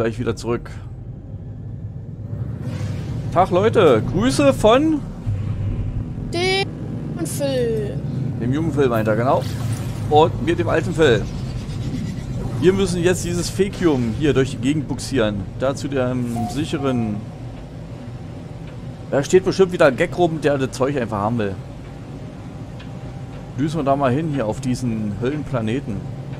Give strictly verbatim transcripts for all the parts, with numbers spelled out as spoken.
gleich wieder zurück. Tag Leute, Grüße von dem Phil. Dem jungen Phil meint er, genau. Und mir dem alten Phil. Wir müssen jetzt dieses Fakium hier durch die Gegend buxieren. Dazu dem sicheren... Da steht bestimmt wieder ein Gag rum, der das Zeug einfach haben will. Düsen wir da mal hin hier auf diesen Höllenplaneten.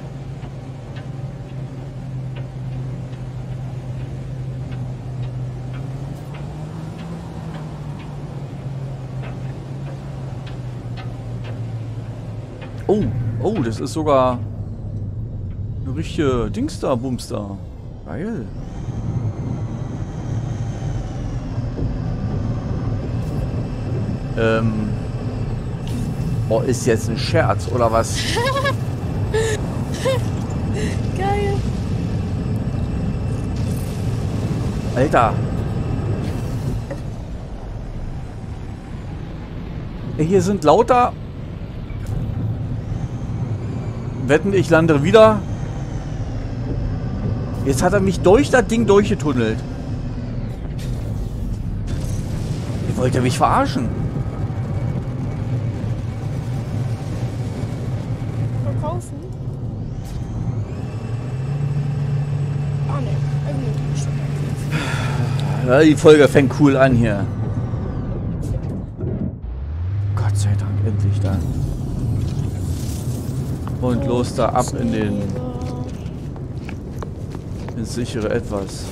Oh, oh, das ist sogar eine richtige Dings da, Bums da. Geil. Ähm. Oh, ist jetzt ein Scherz, oder was? Geil. Alter. Hier sind lauter... Wetten, ich lande wieder. Jetzt hat er mich durch das Ding durchgetunnelt. Wie wollte er mich verarschen? Verkaufen? Ah ne, irgendwie. Ja, die Folge fängt cool an hier. Gott sei Dank, endlich dann. Und los da ab in den ins sichere Etwas.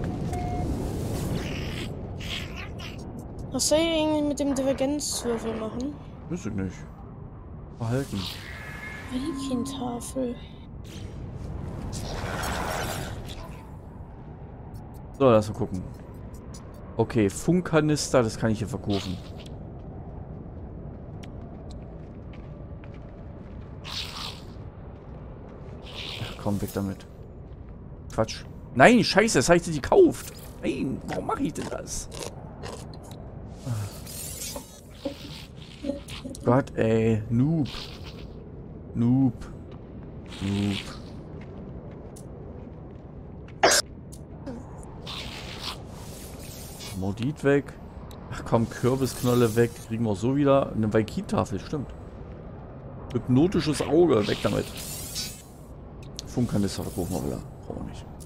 Was soll ich eigentlich mit dem Divergenzwürfel machen? Weiß ich nicht. Verhalten. Wiking-Tafel. So, lass mal gucken. Okay, Funkkanister, das kann ich hier verkaufen. Komm, weg damit. Quatsch. Nein, scheiße, das heißt, die kauft. Nein, warum mache ich denn das? Gott, ey. Noob. Noob. Noob. Modit weg. Ach komm, Kürbisknolle weg. Kriegen wir auch so wieder. Eine Vaikin-Tafel, stimmt. Hypnotisches Auge, weg damit. Funkkanister verkaufen wir wieder. Brauchen wir nicht.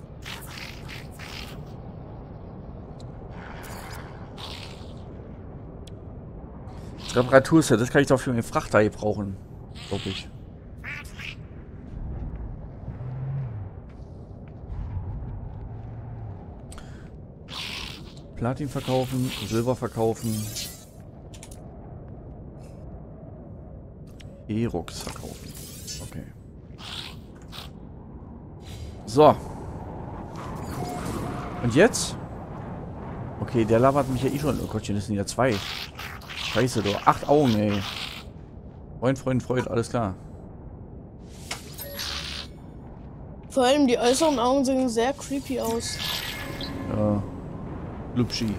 Reparaturset, das kann ich doch für den Frachter hier brauchen. Glaube ich. Platin verkaufen, Silber verkaufen. E-Rux verkaufen. Okay. So. Und jetzt? Okay, der labert mich ja eh schon. Oh Gottchen, das sind ja zwei. Scheiße, du. Acht Augen, ey. Freund, Freund, Freund, alles klar. Vor allem die äußeren Augen sehen sehr creepy aus. Ja. Lupschi.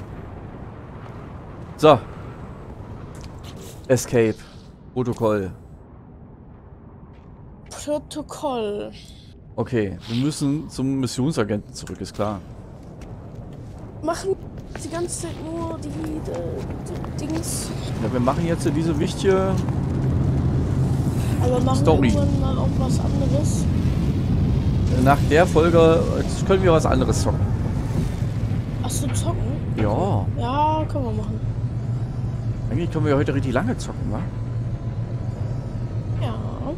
So. Escape. Protokoll. Protokoll. Okay, wir müssen zum Missionsagenten zurück, ist klar. Machen die ganze Zeit nur die, die, die Dings. Ja, wir machen jetzt diese wichtige Aber machen Story. wir irgendwann mal auch was anderes. Nach der Folge jetzt können wir was anderes zocken. Achso, zocken? Ja. Ja, können wir machen. Eigentlich können wir heute richtig lange zocken, wa? Ja.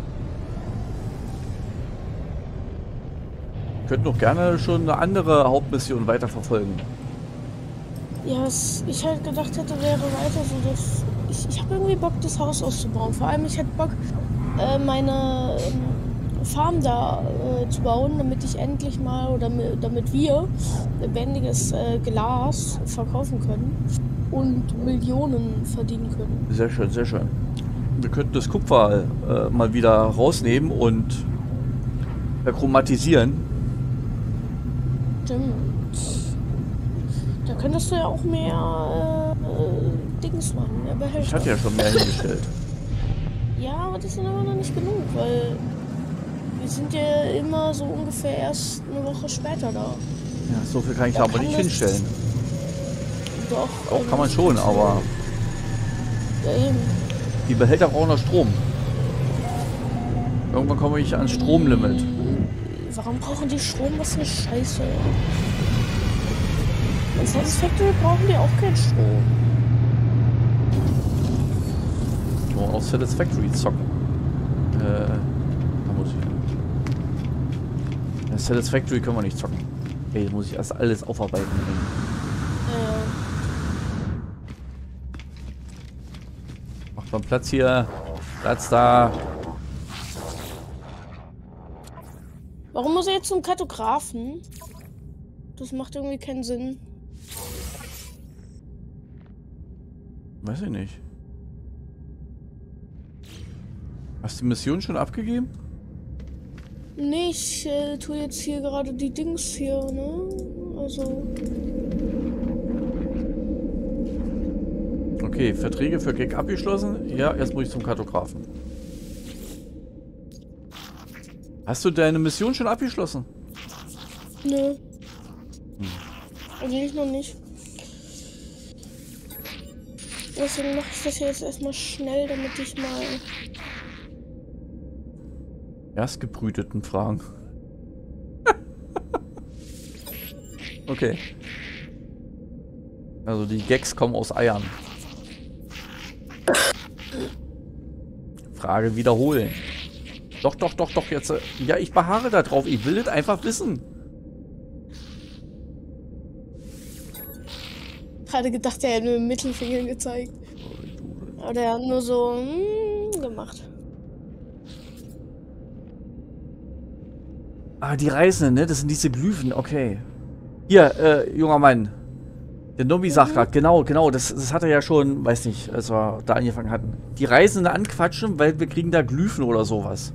Wir könnten doch gerne schon eine andere Hauptmission weiterverfolgen. Ja, was ich halt gedacht hätte, wäre weiter so, dass ich, ich habe irgendwie Bock, das Haus auszubauen. Vor allem, ich hätte Bock, äh, meine ähm, Farm da äh, zu bauen, damit ich endlich mal, oder damit wir lebendiges äh, Glas verkaufen können und Millionen verdienen können. Sehr schön, sehr schön. Wir könnten das Kupfer äh, mal wieder rausnehmen und verchromatisieren. Stimmt. Da könntest du ja auch mehr äh, äh, Dings machen, mehr Behälter. Ich hatte ja schon mehr hingestellt. Ja, aber das sind aber noch nicht genug, weil wir sind ja immer so ungefähr erst eine Woche später da. Ja, so viel kann ich Ja, da aber kann nicht das- hinstellen. Doch. Doch, kann man schon, aber Ja, eben. die Behälter brauchen noch Strom. Irgendwann komme ich ans Stromlimit. Warum brauchen die Strom? Was eine Scheiße. In Satisfactory brauchen die auch keinen Strom. Nur auf Satisfactory zocken. Äh, da muss ich. Ja, Satisfactory können wir nicht zocken. Ey, jetzt muss ich erst alles aufarbeiten. Ja. Macht mal Platz hier. Platz da. Warum muss er jetzt zum Kartografen? Das macht irgendwie keinen Sinn. Weiß ich nicht. Hast du die Mission schon abgegeben? Nee, ich äh, tue jetzt hier gerade die Dings hier, ne? Also. Okay, Verträge für Gag abgeschlossen. Ja, jetzt muss ich zum Kartografen. Hast du deine Mission schon abgeschlossen? Nö. Eigentlich noch nicht. Deswegen mache ich das jetzt erstmal schnell, damit ich mal. Erstgebrüteten Fragen. Okay. Also die Gags kommen aus Eiern. Frage wiederholen. Doch, doch, doch, doch, jetzt. äh, Ja, ich beharre da drauf. Ich will das einfach wissen. Gerade gedacht, er hätte nur den Mittelfinger gezeigt. Aber der hat nur so mm, gemacht. Ah, die Reisenden, ne? Das sind diese Glyphen, okay. Hier, äh, junger Mann. Der Nobi sagt gerade, genau, genau, das, das hat er ja schon, weiß nicht, als wir da angefangen hatten. Die Reisenden anquatschen, weil wir kriegen da Glyphen oder sowas.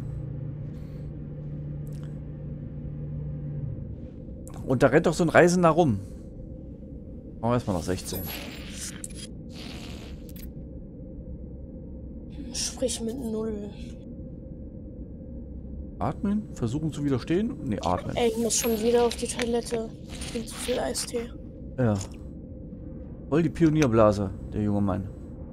Und da rennt doch so ein Reisender rum. Machen wir erstmal noch sechzehn. Sprich mit Null. Atmen? Versuchen zu widerstehen? Ne, atmen. Ey, ich muss schon wieder auf die Toilette. Ich bin zu viel Eistee. Ja. Voll die Pionierblase, der junge Mann.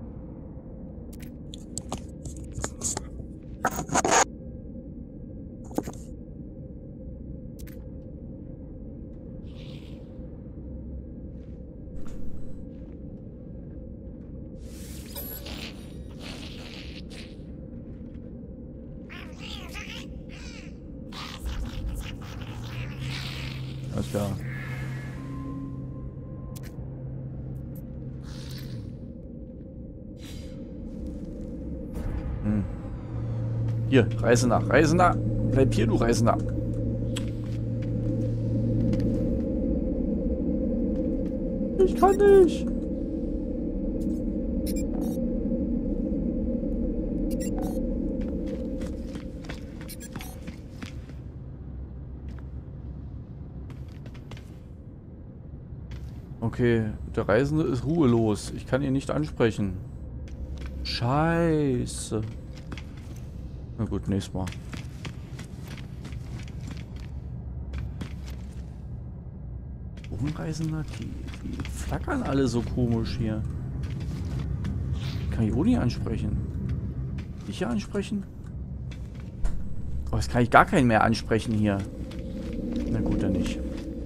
Alles klar. Hm. Hier, Reisender, Reisender. Bleib hier, du Reisender. Ich kann nicht. Okay, der Reisende ist ruhelos. Ich kann ihn nicht ansprechen. Scheiße. Na gut, nächstes Mal. Umreisender, die, die flackern alle so komisch hier. Kann ich Uni ansprechen? Ich hier ansprechen? Oh, jetzt kann ich gar keinen mehr ansprechen hier. Na gut, dann nicht.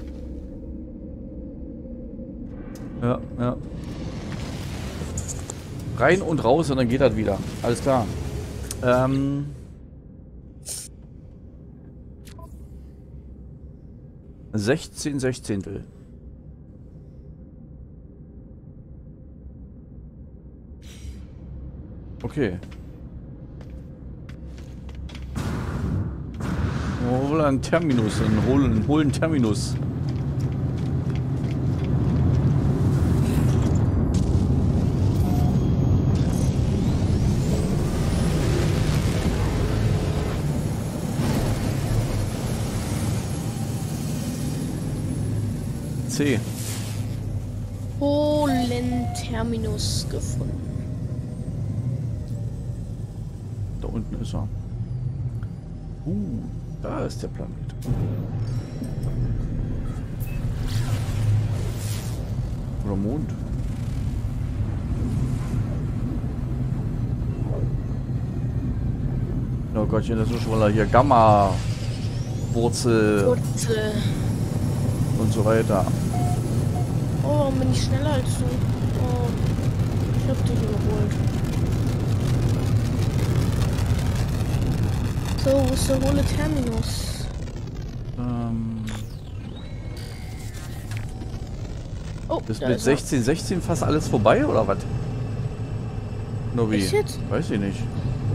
Ja, ja. Rein und raus und dann geht das wieder. Alles klar. Ähm. sechzehn Sechzehntel. Okay. Hol einen Terminus, einen hohlen, hohlen Terminus. C. Hohlen Terminus gefunden. Da unten ist er. Uh, da ist der Planet. Oder Mond. Oh Gottchen, das ist schon mal hier Gamma, Wurzel, Wurzel. Und so weiter. Oh, warum bin ich schneller als du? Oh, ich hab dich überholt. So, wo ist der hohle Terminus? Ähm, Oh, ist da mit ist er. sechzehn sechzehn fast alles vorbei oder was? Nobi? Echt jetzt? Weiß ich nicht.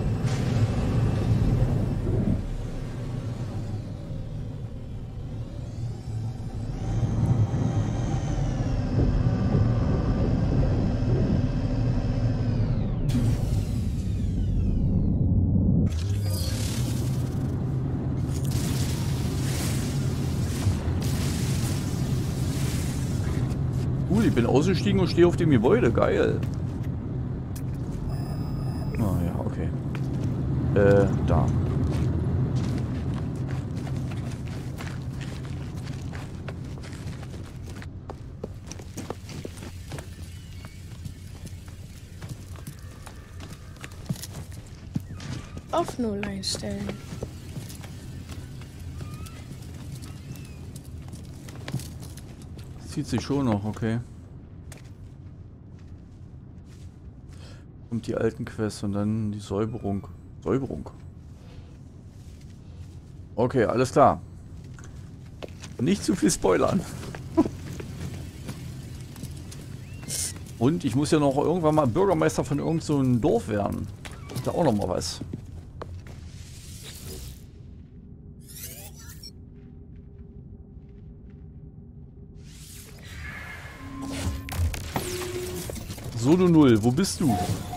Cool, ich bin ausgestiegen und stehe auf dem Gebäude. Geil. Ah ja, okay. Äh, da. Auf Null einstellen. Zieht sich schon noch, okay. Und die alten Quests und dann die Säuberung. Säuberung. Okay, alles klar. Nicht zu viel spoilern. Und ich muss ja noch irgendwann mal Bürgermeister von irgend so einem Dorf werden. Ist da auch noch mal was. So, du Null, wo bist du?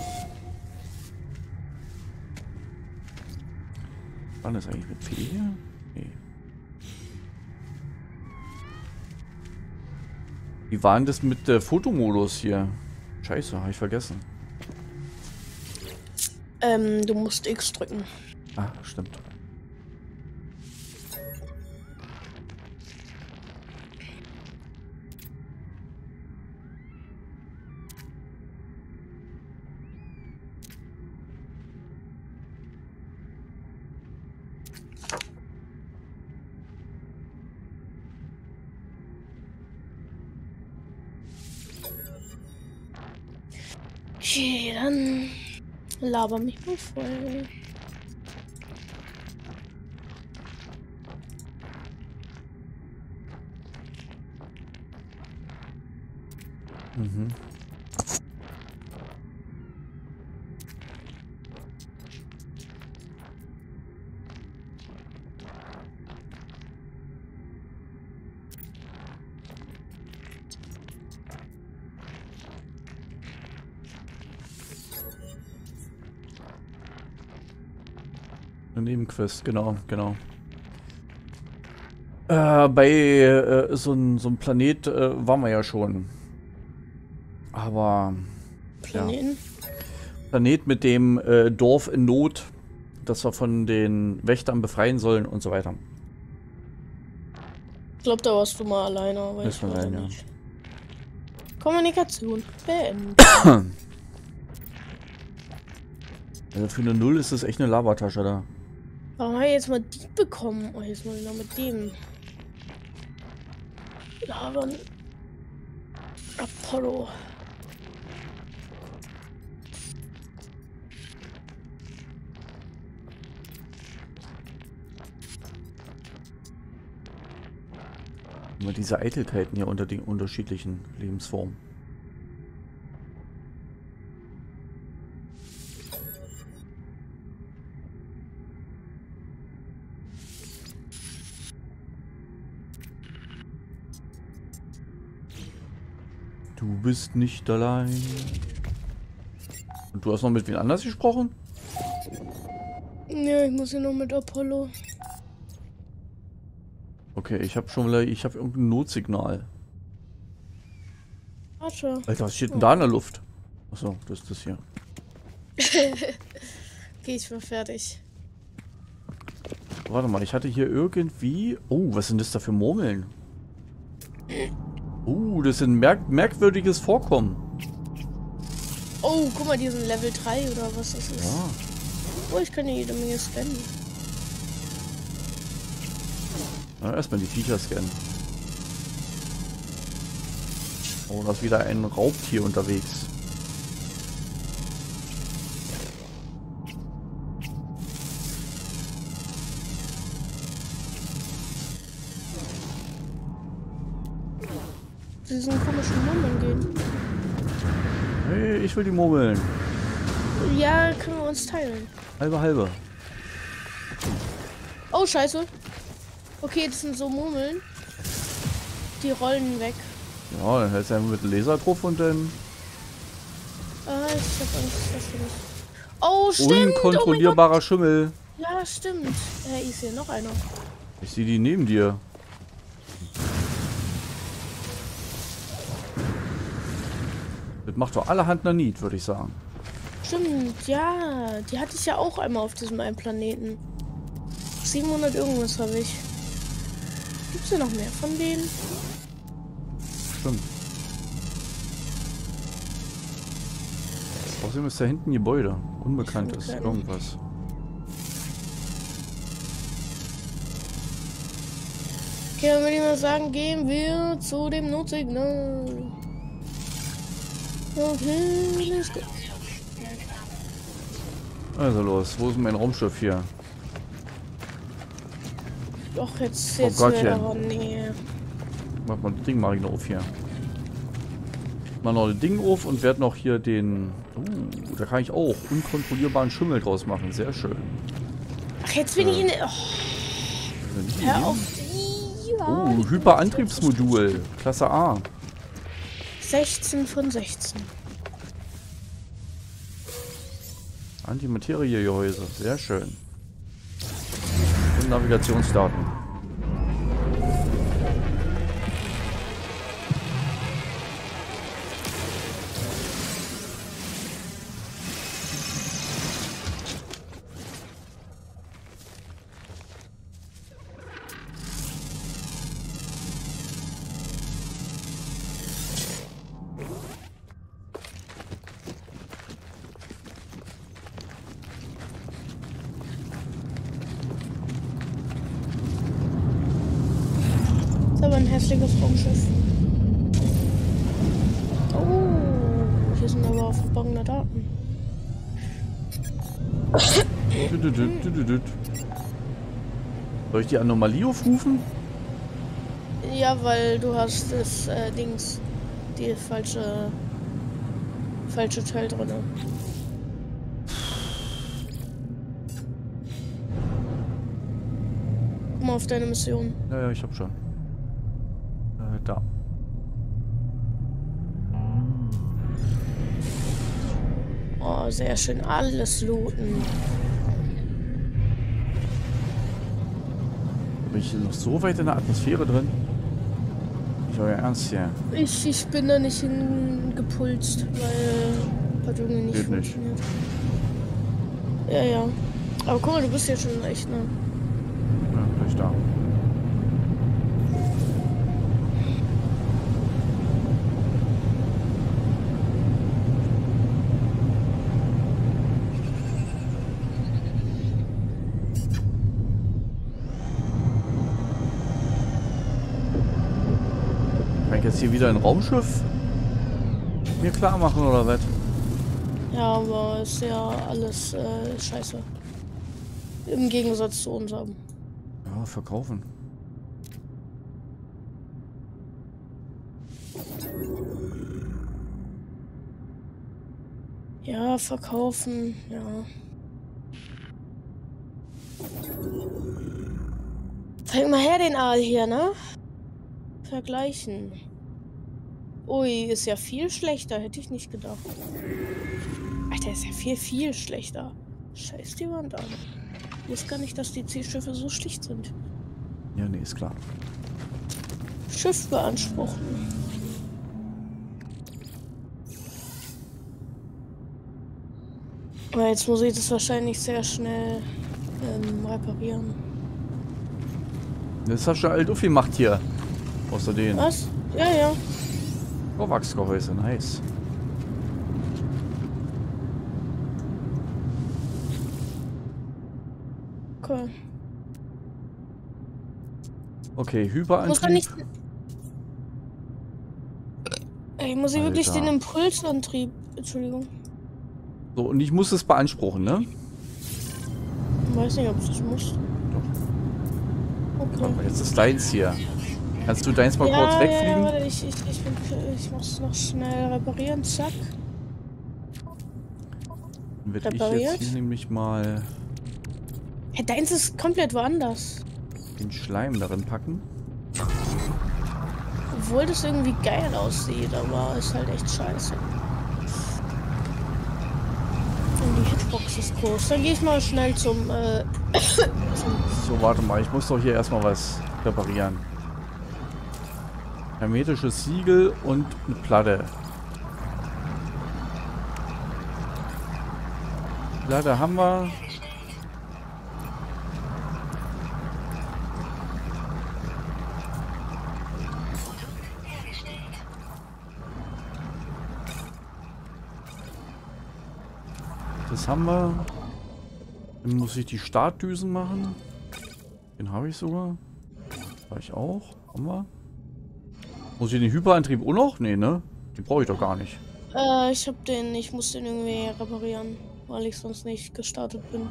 Wann ist eigentlich mit P hier? Nee. Wie war denn das mit der Fotomodus hier? Scheiße, habe ich vergessen. Ähm, du musst X drücken. Ah, stimmt. Okay, dann laber mich mal voll. Mhm. Eine Nebenquest, genau, genau. Äh, bei äh, so einem so ein Planet äh, waren wir ja schon. Aber... Planeten. Ja. Planet mit dem äh, Dorf in Not, das wir von den Wächtern befreien sollen und so weiter. Ich glaube, da warst du mal alleine, aber Ist ich mal weiß sein, ja. nicht. Kommunikation beenden. Also für eine Null ist das echt eine Labertasche da. Warum habe ich jetzt mal die bekommen? Oh, jetzt muss ich noch mit dem labern. Apollo. Immer diese Eitelkeiten hier unter den unterschiedlichen Lebensformen. Du bist nicht allein. Und du hast noch mit wem anders gesprochen? Ja, ich muss ja noch mit Apollo. Okay, ich habe schon wieder, ich habe irgendein Notsignal. Warte. Alter, was steht denn da in der Luft? Achso, das ist das hier. Okay, ich war fertig. Warte mal, ich hatte hier irgendwie... Oh, was sind das da für Murmeln? Uh, das ist ein merk merkwürdiges Vorkommen. Oh, guck mal, die sind Level drei oder was das ist. Ja. Oh, ich kann ja jede Menge scannen. Na, erstmal die Viecher scannen. Oh, da ist wieder ein Raubtier unterwegs. Diesen komischen Murmeln gehen. Hey, ich will die Murmeln. Ja, können wir uns teilen. Halbe, halbe. Oh, scheiße. Okay, das sind so Murmeln. Die rollen weg. Ja, dann hältst du einfach mit dem Laser drauf und dann... Ah, ich hab Angst, dass du nicht... Oh, stimmt! Unkontrollierbarer oh Schimmel. Ja, stimmt. Äh, ich sehe noch einer. Ich sehe die neben dir. Das macht doch allerhand noch Niet, würde ich sagen. Stimmt, ja. Die hatte ich ja auch einmal auf diesem einen Planeten. siebenhundert irgendwas habe ich. Gibt's ja noch mehr von denen? Stimmt. Außerdem ist da hinten ein Gebäude. Unbekanntes. Irgendwas. Okay, dann würde ich mal sagen, gehen wir zu dem Notsignal. Okay, let's go. Also los, wo ist mein Raumschiff hier? Doch, jetzt, Oh jetzt Gottchen. aber nee. Mach mal das Ding mal noch auf hier. Mal noch das Ding auf und werde noch hier den... Uh, da kann ich auch unkontrollierbaren Schimmel draus machen. Sehr schön. Ach, jetzt bin äh. ich in... Oh, hör auf. Ja, oh, Hyperantriebsmodul. Klasse A. sechzehn von sechzehn. Antimateriegehäuse. Sehr schön. Und Navigationsdaten. Aber ein hässliches Raumschiff. Oh, hier sind aber verborgene Daten. Soll ich die Anomalie aufrufen? Ja, weil du hast das äh, Dings, die falsche, falsche Teil drin. Guck mal auf deine Mission. Ja, ja, ich hab schon. Äh, da. Oh, sehr schön. Alles looten. Bin ich hier noch so weit in der Atmosphäre drin? Ich euer Ernst hier. Ich, ich bin da nicht hingepulst, weil hat irgendwie nicht Geht nicht. funktioniert. Ja, ja. Aber guck mal, du bist ja schon echt, ne? Ja, gleich da. Kann ich jetzt hier wieder ein Raumschiff mir klar machen oder was? Ja, aber ist ja alles äh, scheiße. Im Gegensatz zu unserem. Ja, verkaufen. Ja, verkaufen, ja. Zeig mal her den Aal hier, ne? Vergleichen. Ui, ist ja viel schlechter, hätte ich nicht gedacht. Alter, ist ja viel, viel schlechter. Scheiß die Wand an. Ich wusste gar nicht, dass die Zielschiffe so schlicht sind. Ja, nee, ist klar. Schiff beanspruchen. Aber jetzt muss ich das wahrscheinlich sehr schnell ähm, reparieren. Das hast du alt aufgemacht hier. Außerdem. Was? Ja, ja. Vorwachsgehäuse, nice. Okay. Okay, Muss Hyperantrieb. man nicht. Ich muss hier wirklich Alter. den Impulsantrieb. Entschuldigung. So, und ich muss es beanspruchen, ne? Ich weiß nicht, ob ich das muss. Okay. Aber jetzt ist deins hier. Kannst du deins mal Ja, kurz ja, wegfliegen? ja, warte, ich, ich, ich, bin, ich muss noch schnell reparieren. Zack. Dann werde ich Repariert? jetzt hier nämlich mal Hey, deins ist komplett woanders. den Schleim darin packen. Obwohl das irgendwie geil aussieht, aber ist halt echt scheiße. Und die Hitbox ist groß. Dann gehe ich mal schnell zum, äh, zum So, warte mal, ich muss doch hier erstmal was reparieren. Hermetisches Siegel und eine Platte. Platte haben wir. Das haben wir. Dann muss ich die Startdüsen machen. Den habe ich sogar. Habe ich auch. Haben wir. Muss ich den Hyperantrieb auch noch? Nee, ne? Den brauche ich doch gar nicht. Äh, ich hab den, ich muss den irgendwie reparieren, weil ich sonst nicht gestartet bin.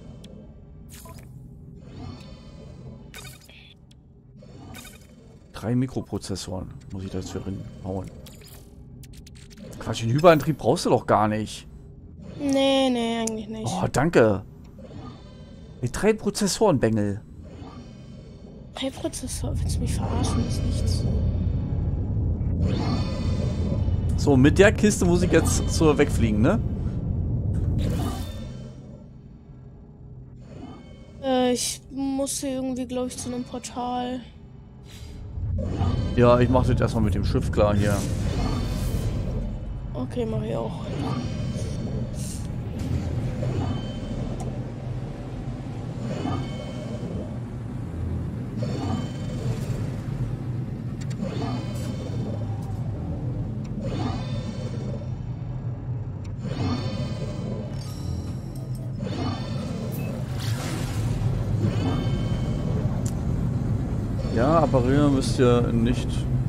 Drei Mikroprozessoren muss ich dazu drin hauen. Quatsch, den Hyperantrieb brauchst du doch gar nicht. Nee, nee, eigentlich nicht. Oh, danke. Mit drei Prozessoren, Bengel. Hey, Prozessor, willst du mich verarschen? Das ist nichts. So, mit der Kiste muss ich jetzt so wegfliegen, ne? Äh, ich muss hier irgendwie, glaube ich, zu einem Portal. Ja, ich mache das erstmal mit dem Schiff klar hier. Okay, mach ich auch. Ja, apparieren müsst ihr nicht.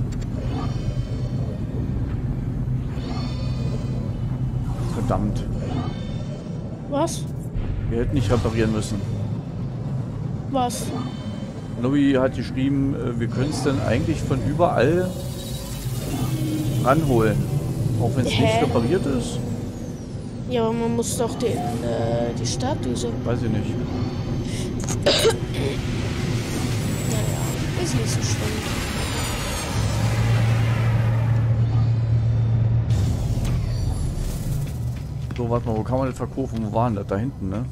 Verdammt. Was? Wir hätten nicht reparieren müssen. Was? Nobby hat geschrieben, äh, wir können es dann eigentlich von überall ranholen. Auch wenn es Hä? nicht repariert ist. Ja, aber man muss doch den, äh, die Startdüse. Weiß ich nicht. Naja, ist nicht so schlimm. So, warte mal, wo kann man das verkaufen? Wo waren das? Da hinten, ne?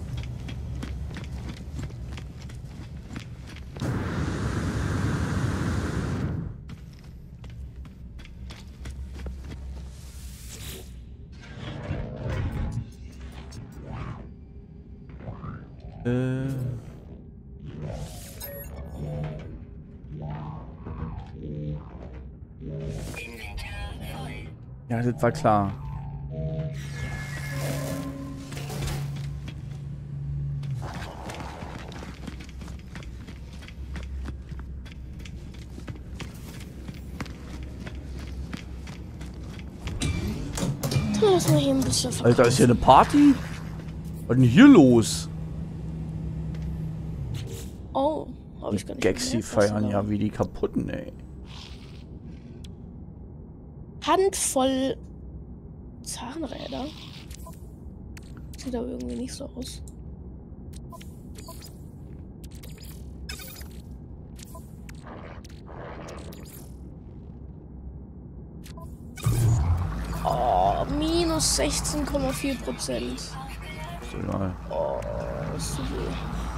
Äh. Ja, das war klar. Dann lass mal hier ein bisschen verkaufen. Alter, ist hier eine Party? Was ist denn hier los? Oh, hab ich gar nicht Gags, die gemerkt, was feiern da- ja wie die kaputten, ey. Handvoll Zahnräder. Sieht aber irgendwie nicht so aus. Oh, minus sechzehn Komma vier Prozent. Ist egal. Oh, das tut weh.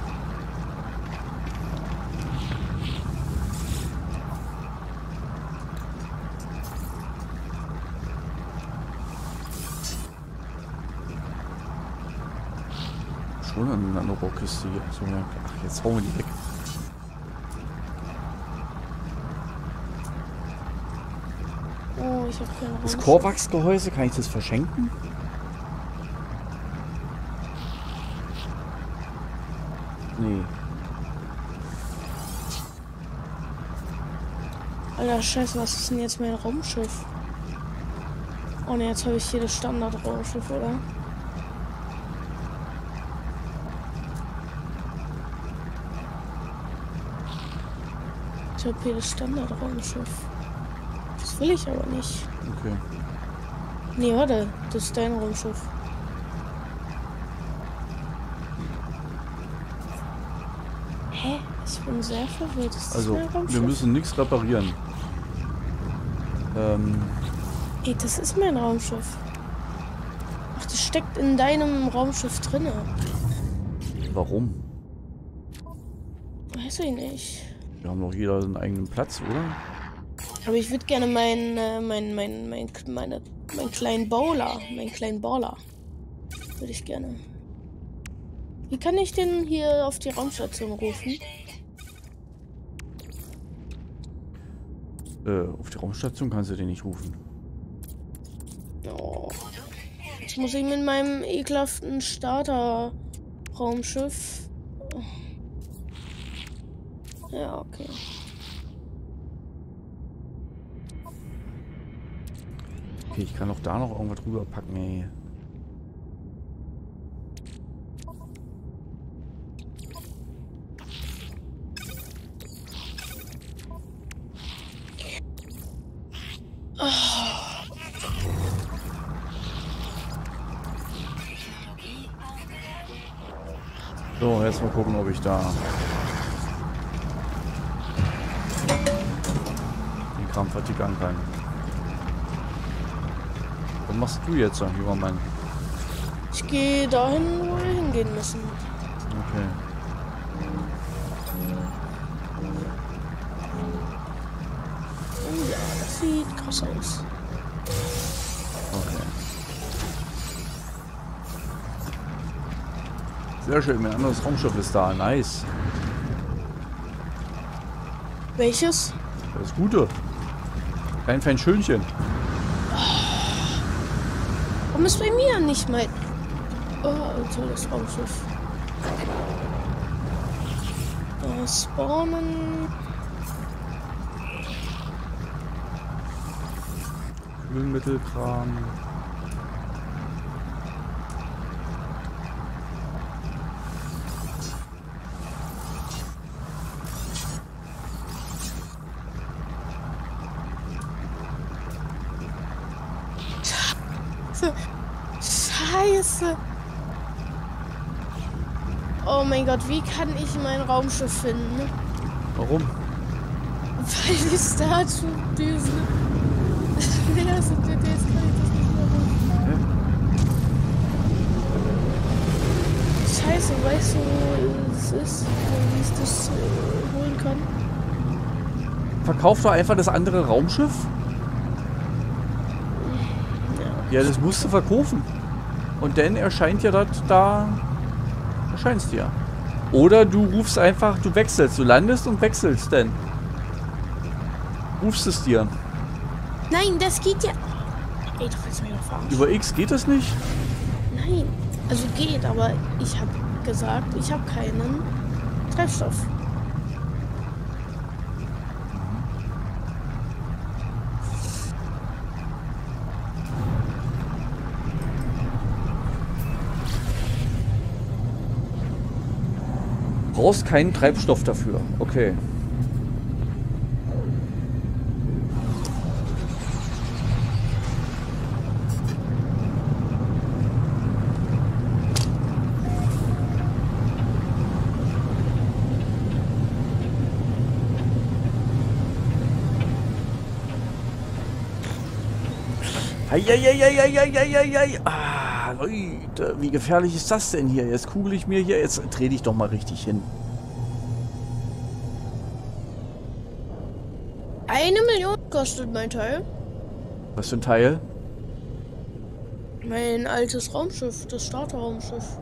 Schon eine Nanorohrkiste hier. So, ja. Ach, jetzt hauen wir die weg. Oh, ich habe keinen Das Raumschiff. Korvax-Gehäuse, kann ich das verschenken? Nee. Alter, scheiße, was ist denn jetzt mein Raumschiff? Oh ne, jetzt habe ich hier das Standard-Raumschiff, oder? Ich habe hier das Standard-Raumschiff. Das will ich aber nicht. Okay. Nee, warte, das ist dein Raumschiff. Hä? Ich bin sehr verwirrt. Ist das Also, mein Raumschiff? wir müssen nichts reparieren. Ähm, Ey, das ist mein Raumschiff. Ach, das steckt in deinem Raumschiff drinne. warum? Weiß ich nicht. Wir haben doch jeder einen eigenen Platz, oder? Aber ich würde gerne meinen, äh, mein, mein, mein, meine, meinen kleinen Bowler, meinen kleinen Baller. Würde ich gerne. Wie kann ich den hier auf die Raumstation rufen? Äh, auf die Raumstation kannst du den nicht rufen. Oh. Jetzt muss ich mit meinem ekelhaften Starter-Raumschiff. Ja, okay. Okay, ich kann auch da noch irgendwas drüber packen, ey. So, jetzt mal gucken, ob ich da den Kram vertickern kann. Was machst du jetzt, junger Mann? Ich gehe dahin, wo wir hingehen müssen. Okay. Und ja, das sieht krass aus. Okay. Sehr schön, mein anderes Raumschiff ist da. Nice. Welches? Das Gute. Kein fein Schönchen. Warum ist bei mir nicht mein... Oh, ein tolles Raumschiff. Da spawnen... Kühlmittelkram. Scheiße. Oh mein Gott, wie kann ich mein Raumschiff finden? Warum? Weil die Statue-Düsen leer sind. Jetzt kann ich das nicht mehr holen. Hä? Scheiße, weißt du, wo es ist? Wie ich das äh, holen kann? Verkauf doch einfach das andere Raumschiff. Ja, das musst du verkaufen. Und dann erscheint ja das da. Erscheinst dir. Oder du rufst einfach, du wechselst, du landest und wechselst dann. Rufst es dir. Nein, das geht ja. Ey, du willst mich doch verarschen. Über X geht das nicht? Nein, also geht, aber ich habe gesagt, ich habe keinen Treibstoff. Brauchst keinen Treibstoff dafür. Okay. Eieieiei. Ah, Leute, wie gefährlich ist das denn hier? Jetzt kugel ich mir hier, jetzt dreh dich doch mal richtig hin. Eine Million kostet mein Teil. Was für ein Teil? Mein altes Raumschiff, das Starterraumschiff.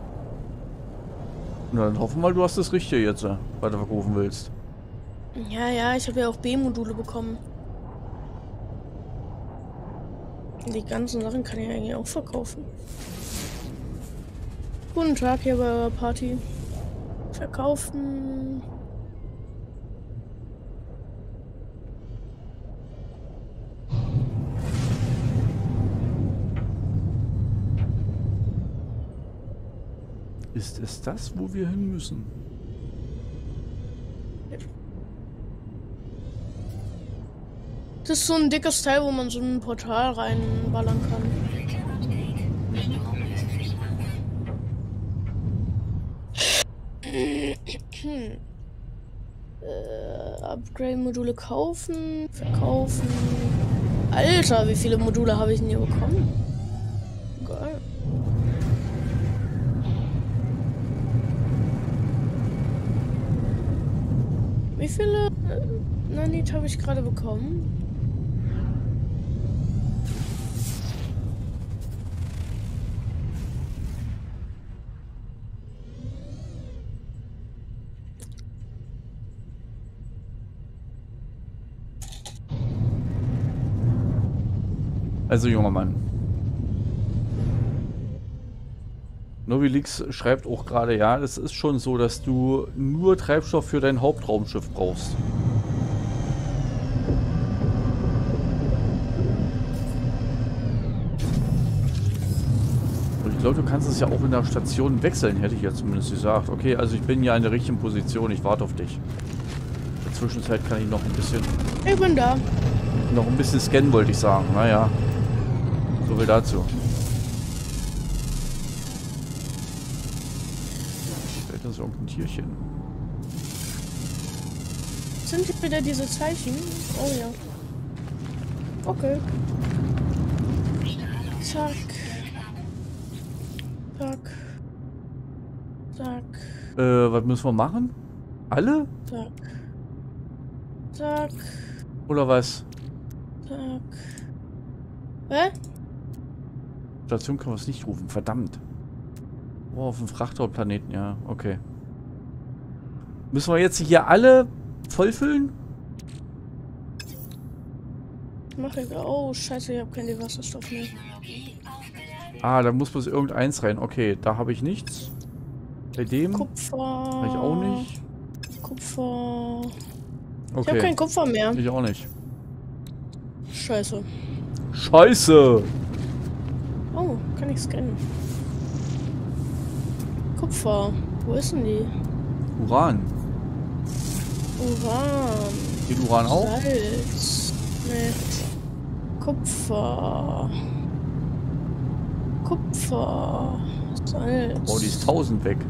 Na, dann hoffen wir mal, du hast das Richtige jetzt, was du verkaufen willst. Ja, ja, ich habe ja auch B-Module bekommen. Die ganzen Sachen kann ich eigentlich auch verkaufen. Guten Tag hier bei eurer Party. Verkaufen. Ist es das, wo wir hin müssen? Das ist so ein dickes Teil, wo man so ein Portal reinballern kann. Hm. Äh, Upgrade-Module kaufen, verkaufen. Alter, wie viele Module habe ich denn hier bekommen? Geil. Wie viele äh, Nanit habe ich gerade bekommen? Also, junger Mann. Novilix schreibt auch gerade, ja, es ist schon so, dass du nur Treibstoff für dein Hauptraumschiff brauchst. Und ich glaube, du kannst es ja auch in der Station wechseln, hätte ich ja zumindest gesagt. Okay, also ich bin ja in der richtigen Position, ich warte auf dich. In der Zwischenzeit kann ich noch ein bisschen... Ich bin da. Noch ein bisschen scannen, wollte ich sagen. Naja. So viel dazu. Vielleicht ist irgendein Tierchen. Sind hier wieder diese Zeichen? Oh ja. Okay. Zack. Zack. Zack. Äh, was müssen wir machen? Alle? Zack. Zack. Oder was? Zack. Hä? Station kann man es nicht rufen, verdammt. Oh, auf dem Frachtraumplaneten, ja, okay. Müssen wir jetzt hier alle vollfüllen? Mach ich. Oh, scheiße, ich habe keinen Wasserstoff mehr. Ah, da muss bloß irgendeins rein. Okay, da habe ich nichts. Bei dem Kupfer. habe ich auch nicht. Kupfer. Okay. Ich habe kein Kupfer mehr. Ich auch nicht. Scheiße. Scheiße! Oh, kann ich scannen. Kupfer. Wo ist denn die? Uran. Uran. Geht Uran auch? Salz. Nee. Kupfer. Kupfer. Salz. Oh, die ist tausend weg.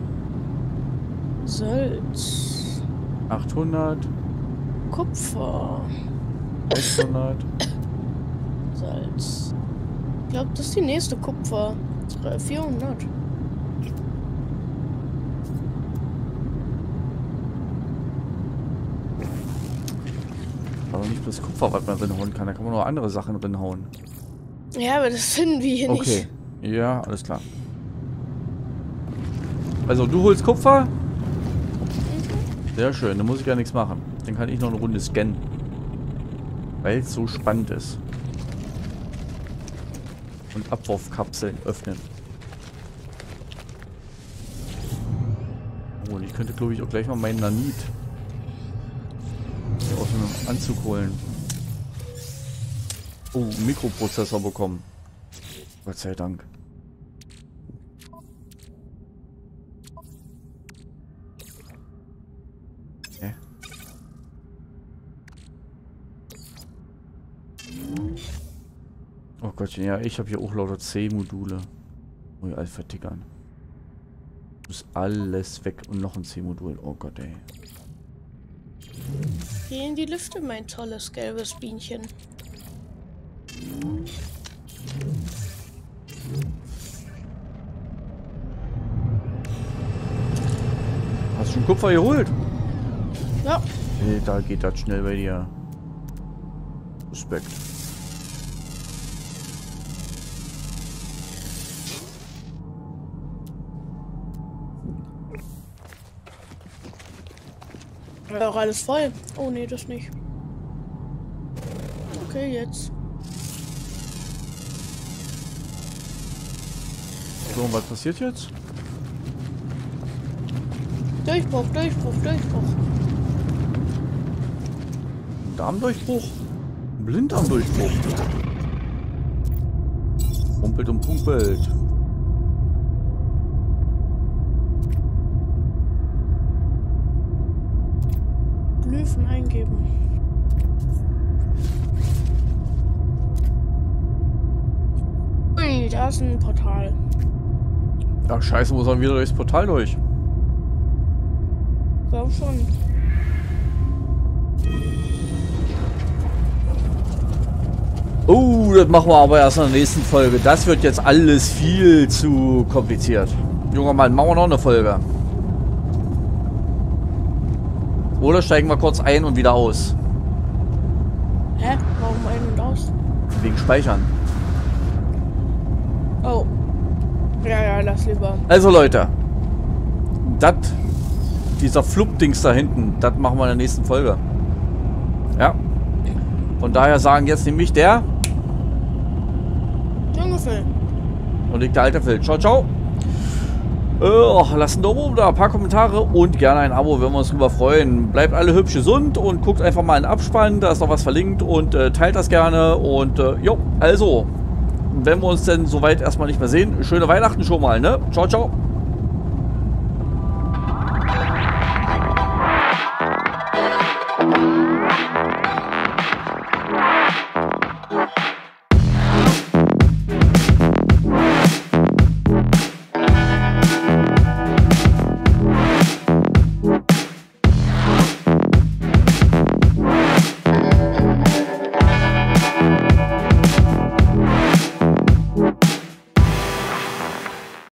Salz. achthundert. Kupfer. sechshundert. Salz. Ich glaube, das ist die nächste Kupfer. vierhundert. Aber nicht bloß Kupfer, was man drin hauen kann. Da kann man noch andere Sachen drin hauen. Ja, aber das finden wir hier Okay. nicht. Ja, alles klar. Also, du holst Kupfer? Mhm. Sehr schön, da muss ich ja nichts machen. Dann kann ich noch eine Runde scannen. Weil es so spannend ist. Und Abwurfkapseln öffnen. Oh, und ich könnte, glaube ich, auch gleich mal meinen Nanit hier aus dem Anzug holen. Oh, einen Mikroprozessor bekommen. Gott sei Dank. Hä? Oh Gottchen, ja, ich habe hier auch lauter C-Module. Oh, ja, alles vertickern. Muss alles weg und noch ein C-Modul. Oh Gott, ey. Geh in die Lüfte, mein tolles gelbes Bienchen. Hast du schon Kupfer geholt? Ja. Hey, da geht das schnell bei dir. Respekt. Ja, auch alles voll. Oh nee, das nicht. Okay, jetzt. So, und was passiert jetzt? Durchbruch, Durchbruch, Durchbruch. Darmdurchbruch? Blinddarmdurchbruch. Rumpelt und pumpelt. Glyphen eingeben. Ui, da ist ein Portal. Ach scheiße, muss man wieder durchs Portal durch? Ich glaube schon. Oh, das machen wir aber erst in der nächsten Folge. Das wird jetzt alles viel zu kompliziert. Junger Mann, machen wir noch eine Folge. Oder steigen wir kurz ein und wieder aus. Hä? Warum ein und aus? Wegen Speichern. Oh. Ja, ja, lass lieber. Also Leute. Das, dieser Flup-Dings da hinten, das machen wir in der nächsten Folge. Ja. Von daher sagen jetzt nämlich der Dschungelfilm. und ich der alte Phil. Ciao, ciao. Äh, lasst einen Daumen oben da, ein paar Kommentare und gerne ein Abo, wenn wir uns drüber freuen. Bleibt alle hübsch gesund und guckt einfach mal in den Abspann, da ist noch was verlinkt und äh, teilt das gerne und äh, jo, also, wenn wir uns denn soweit erstmal nicht mehr sehen, schöne Weihnachten schon mal, ne? Ciao, ciao.